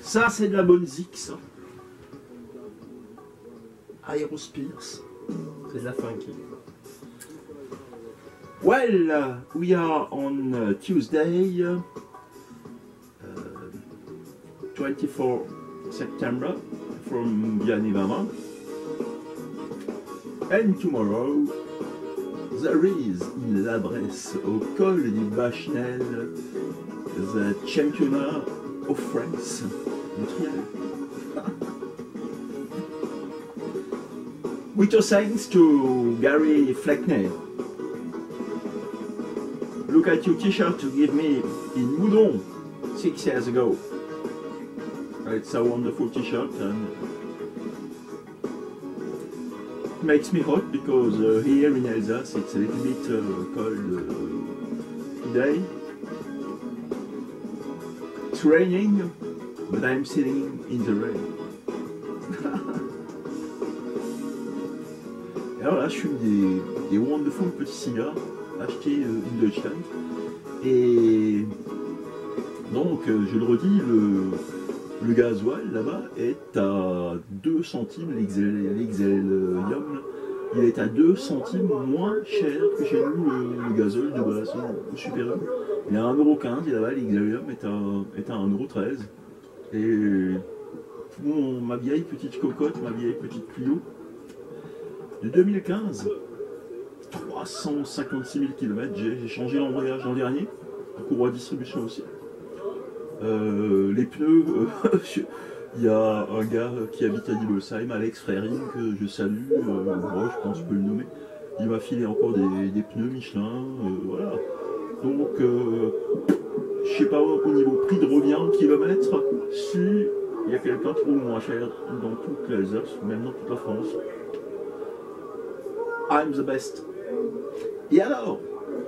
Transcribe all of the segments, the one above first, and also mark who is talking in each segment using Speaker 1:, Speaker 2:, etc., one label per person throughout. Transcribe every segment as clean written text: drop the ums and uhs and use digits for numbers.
Speaker 1: Ça, c'est de la bonne zik, ça. Aerospires. C'est de la funky. Well, we are on Tuesday, 24 September, from Vianney-Vamont. And tomorrow, there is in La Bresse, au col du Bachenel, the Championnat of France. With thanks to Gary Fleckney. Look at your t-shirt you gave me in Moudon 6 years ago. It's a wonderful t-shirt and it makes me hot because here in Alsace it's a little bit cold today. It's raining, but I'm sitting in the rain. Et alors là, je fume des wonderful petits cigares achetés in Deutschland. Et donc, je le redis, le gasoil là-bas est à 2 centimes, l'exhelium, il est à 2 centimes moins cher que chez nous le gazole de base au supérieur. Il est à 1,15 € et là-bas l'exhelium est à 1,13 €. Et ma vieille petite cocotte, ma vieille petite Clio de 2015, 356 000 km, j'ai changé l'embrayage l'an dernier, la courroie de distribution aussi. Les pneus, il y a un gars qui habite à Dibelsheim, Alex Frering, que je salue, je pense que je peux le nommer. Il m'a filé encore des pneus Michelin, voilà. Donc, je sais pas au niveau prix de revient au kilomètre, si il y a quelqu'un qui trouve moins cher dans toute l'Alsace, même dans toute la France. I'm the best. Et alors,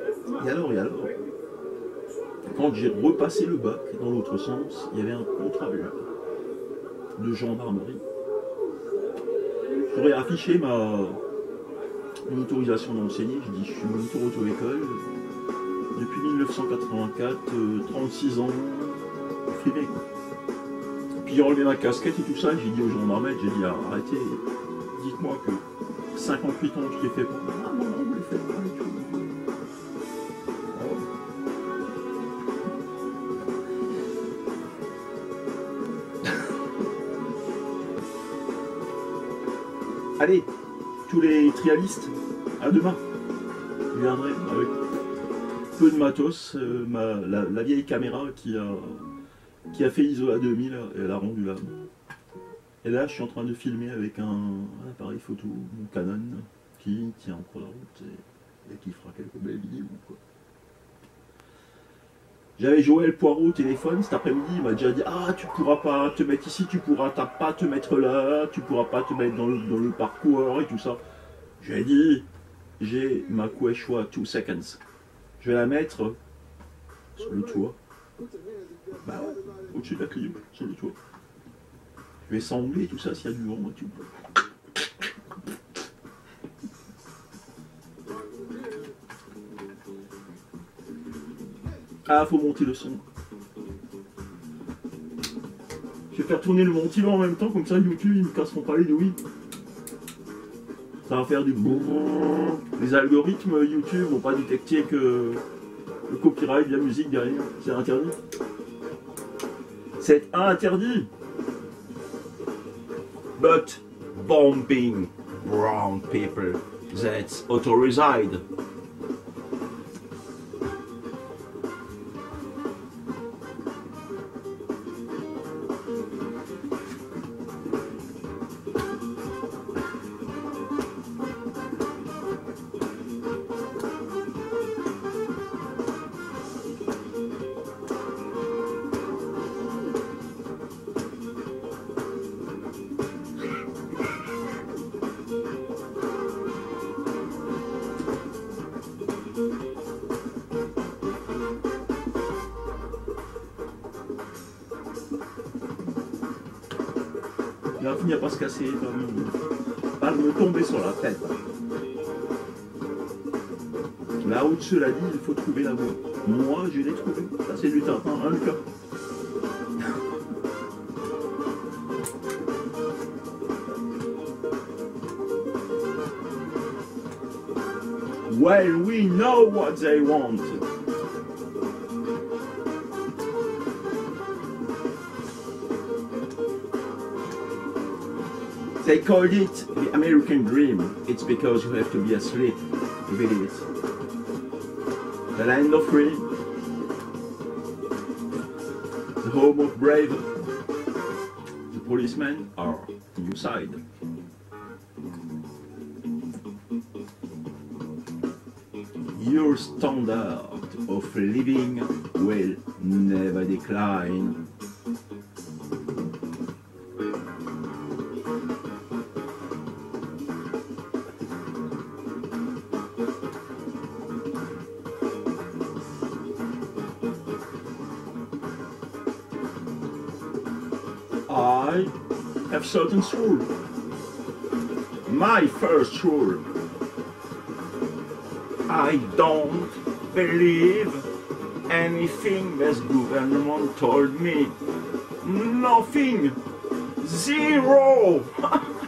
Speaker 1: quand j'ai repassé le bac dans l'autre sens, il y avait un contrôleur de gendarmerie. J'aurais affiché mon autorisation d'enseigner. Je dis, je suis moniteur auto-école depuis 1984, 36 ans, frimé quoi. Puis j'ai enlevé ma casquette et tout ça, j'ai dit aux gendarmes, j'ai dit, arrêtez, dites-moi que 58 ans je l'ai fait pas. Ah non, vous le faites pas du tout. Allez, tous les trialistes, à demain. Je viendrai avec peu de matos, la vieille caméra qui a fait ISO à 2000, elle a rendu là. Et là, je suis en train de filmer avec un appareil photo, mon Canon, qui tient encore la route et qui fera quelques belles vidéos, quoi. J'avais Joël Poirot au téléphone cet après-midi, il m'a déjà dit « Ah, tu pourras pas te mettre ici, tu pourras pas te mettre là, tu pourras pas te mettre dans le parcours et tout ça. » J'ai dit « J'ai ma Quechua 2 seconds. Je vais la mettre sur le toit. Bah ouais, au-dessus de la Clio, sur le toit. Je vais sangler tout ça s'il y a du vent et tout. » Ah, faut monter le son. Je vais faire tourner le ventilo en même temps, comme ça YouTube ils me casseront pas les douilles. Ça va faire du brrrr. Les algorithmes YouTube vont pas détecter que le copyright de la musique derrière. C'est interdit. C'est interdit. But bombing brown people, that's authorized. Il va finir par se casser, par me tomber sur la tête. Là-haut de cela dit, il faut trouver la voie. Moi, je l'ai trouvé. Ça, c'est du tapin, un cas. Well, we know what they want. They called it the American dream. It's because you have to be asleep to believe it. The land of free, the home of brave. The policemen are on your side. Your standard of living will never decline. I have certain rule. My first rule. I don't believe anything this government told me. Nothing. Zero.